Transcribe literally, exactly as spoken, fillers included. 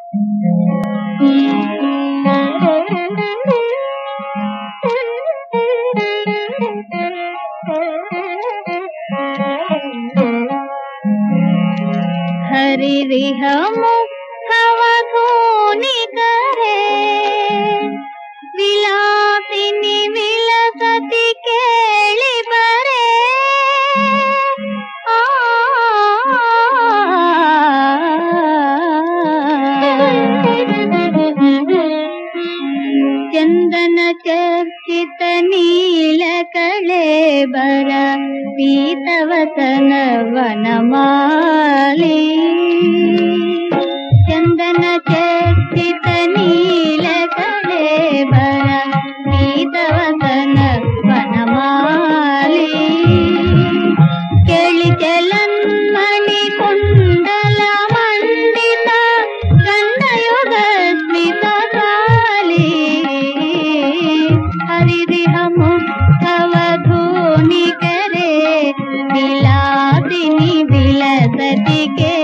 हरिरिह मुखवधूनि करे विलासिनी विलसति केळि बरे चंदन चर्चित नील कळेबर पीतवसन वनमाली चंदन चर्चित नील कळेबर पीतवसन वनमाली केळि चलन्मणि कुंडल मंडित गंधयुग स्मित हरिरिह मुखवधूनि करे विलासिनी विलसति के